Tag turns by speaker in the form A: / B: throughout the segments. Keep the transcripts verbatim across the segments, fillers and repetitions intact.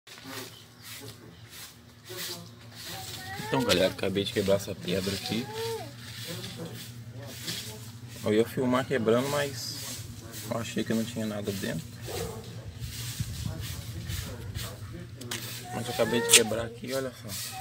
A: Então, galera, acabei de quebrar essa pedra aqui. Eu ia filmar quebrando, mas eu achei que não tinha nada dentro. Mas eu acabei de quebrar aqui, olha só.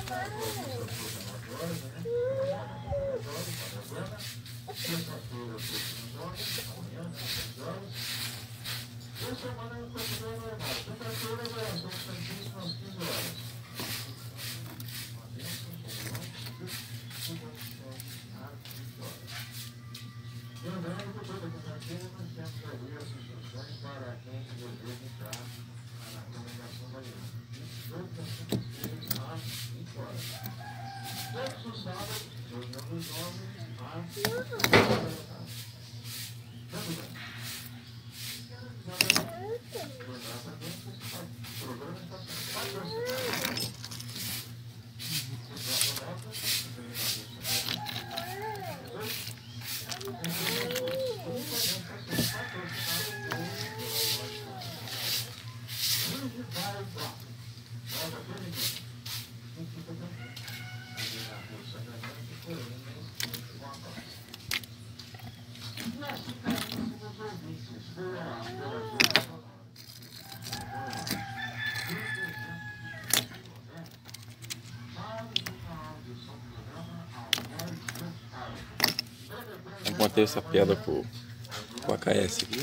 A: Montei essa pedra com, com a K S aqui.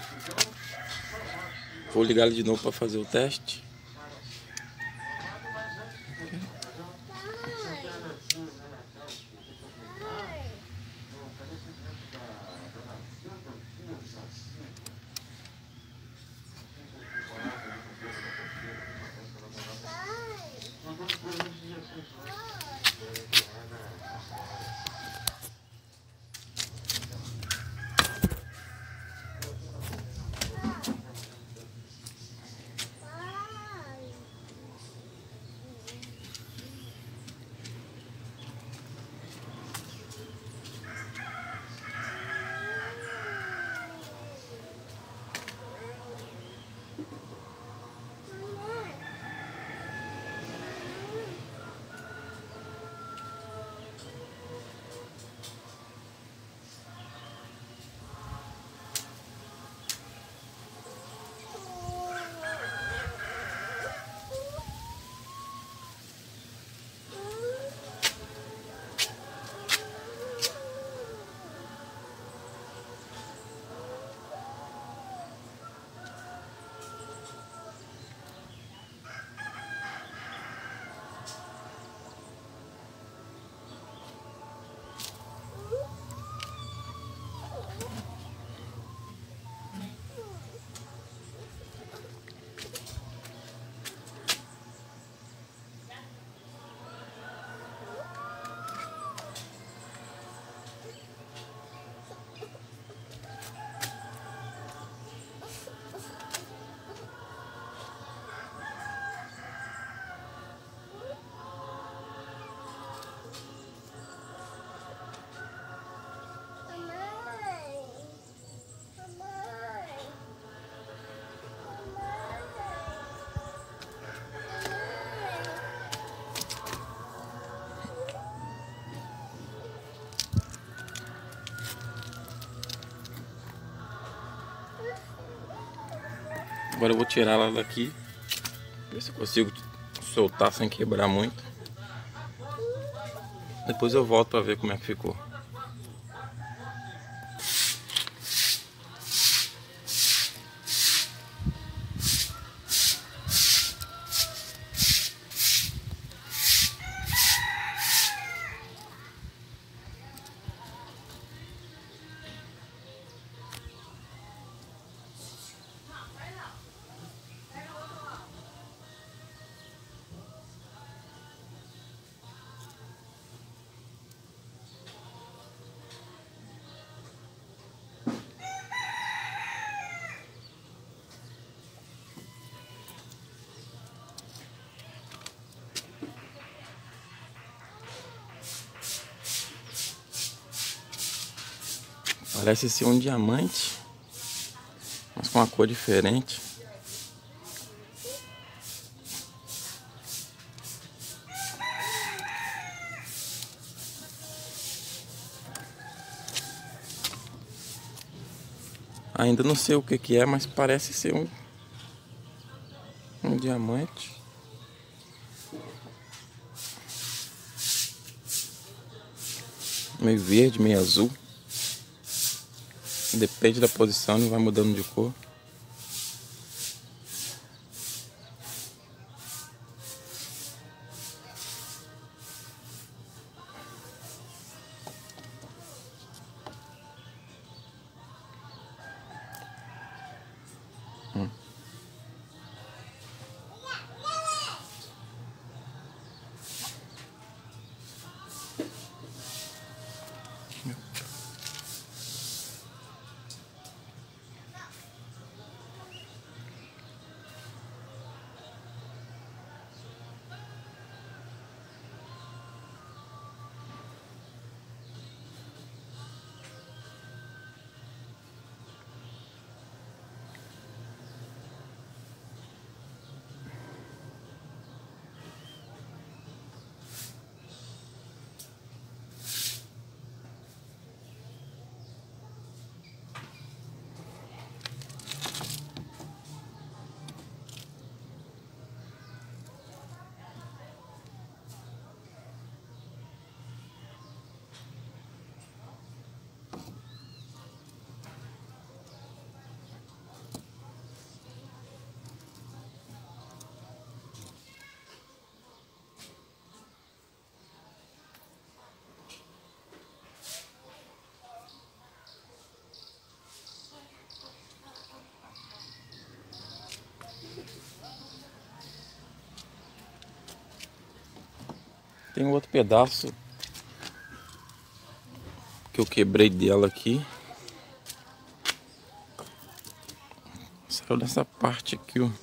A: Vou ligar ele de novo para fazer o teste. Agora eu vou tirar ela daqui, ver se eu consigo soltar sem quebrar muito. Depois eu volto para ver como é que ficou. Parece ser um diamante, mas com uma cor diferente. Ainda não sei o que que é, mas parece ser um, um diamante. Meio verde, meio azul. Depende da posição, ele vai mudando de cor. Hum. Tem outro pedaço que eu quebrei dela aqui. Saiu dessa parte aqui, ó.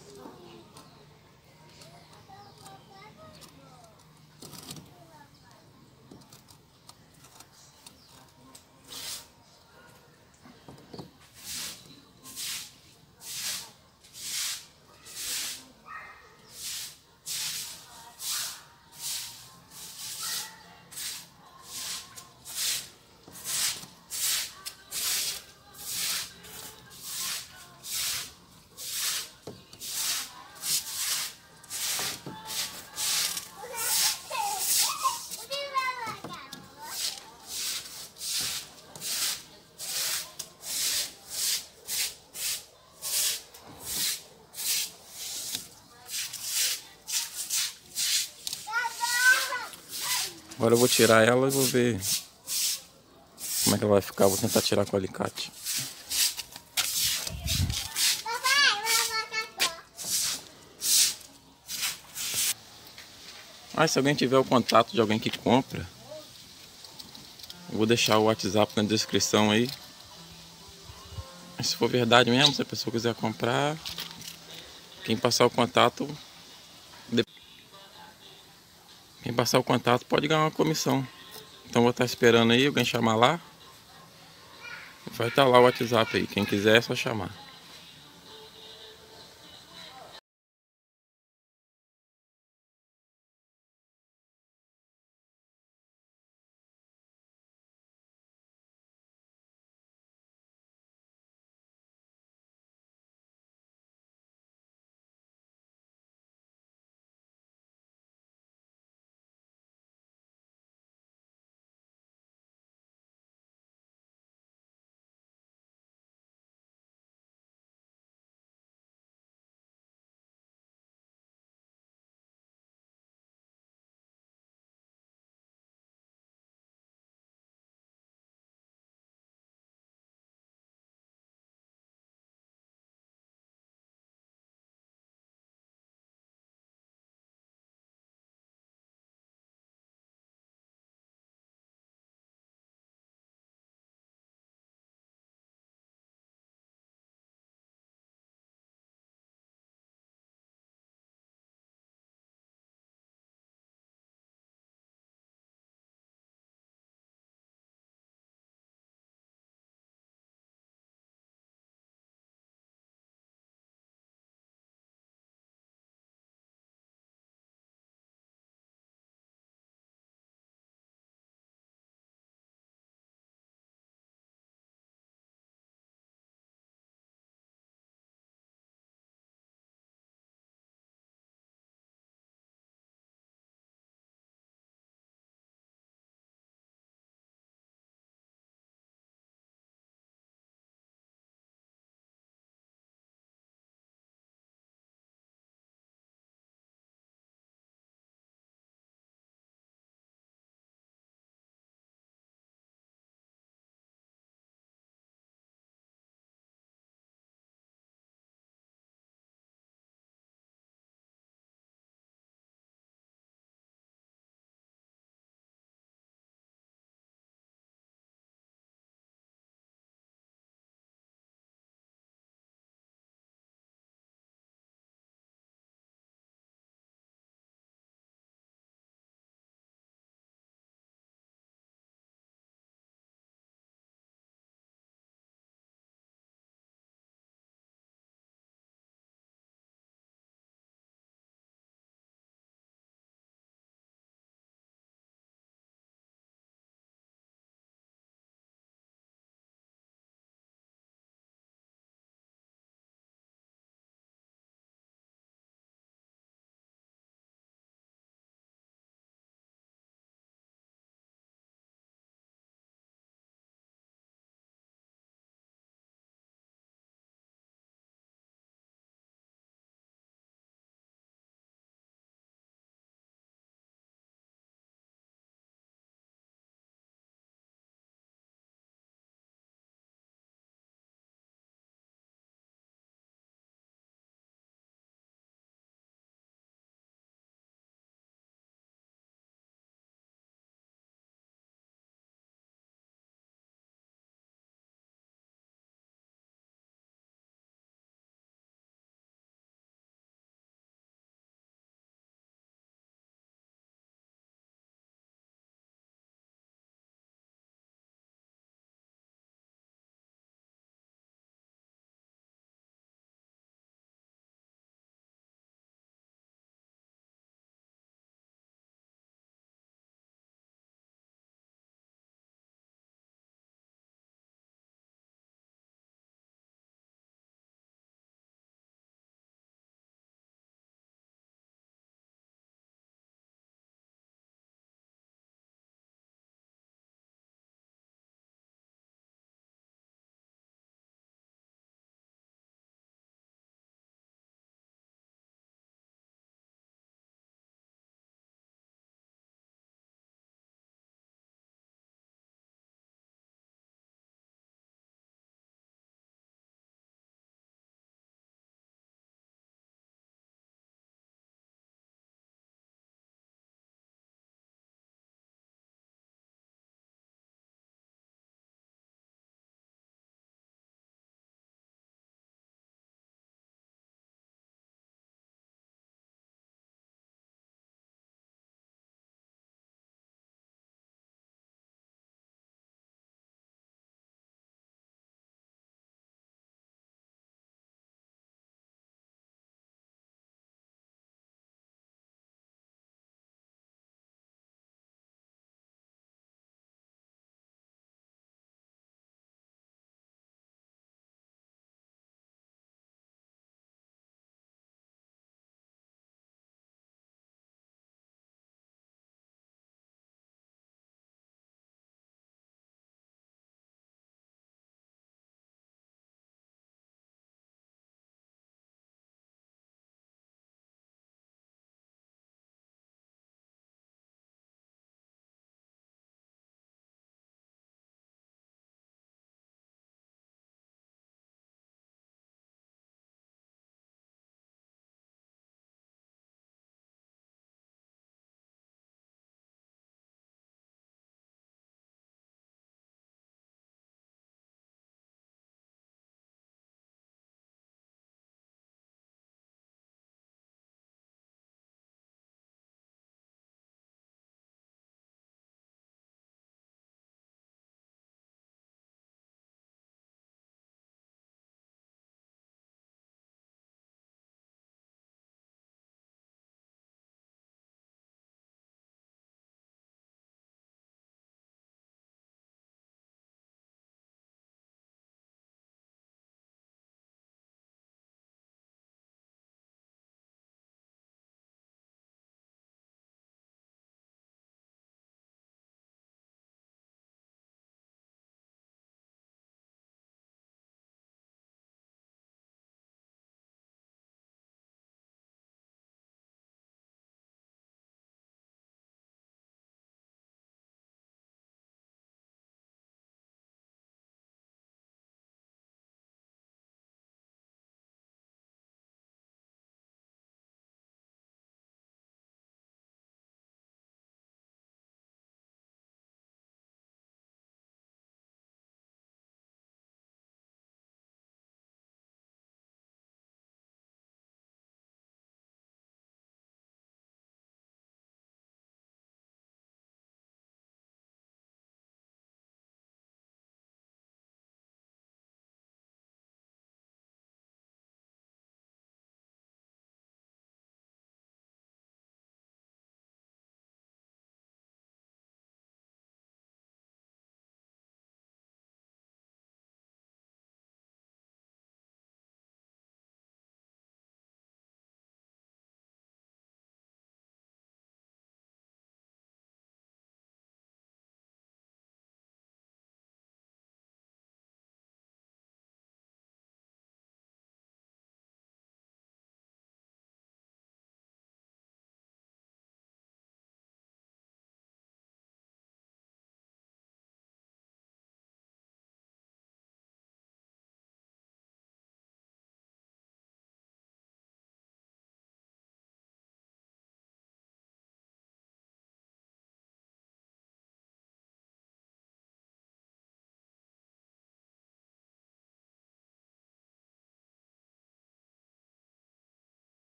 A: Agora eu vou tirar ela e vou ver como é que ela vai ficar. Vou tentar tirar com o alicate. Ah, se alguém tiver o contato de alguém que compra, eu vou deixar o WhatsApp na descrição aí. Se for verdade mesmo, se a pessoa quiser comprar, quem passar o contato, quem passar o contato pode ganhar uma comissão. Então vou estar esperando aí alguém chamar lá. Vai estar lá o WhatsApp aí. Quem quiser é só chamar.